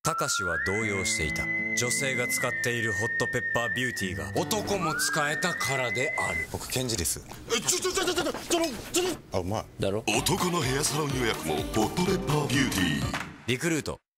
たかしは動揺していた。女性が使っているホットペッパービューティーが男も使えたからである。 僕ケンジです。あ、うまいだろ。 男のヘアサロン予約もホットペッパービューティー。 リクルート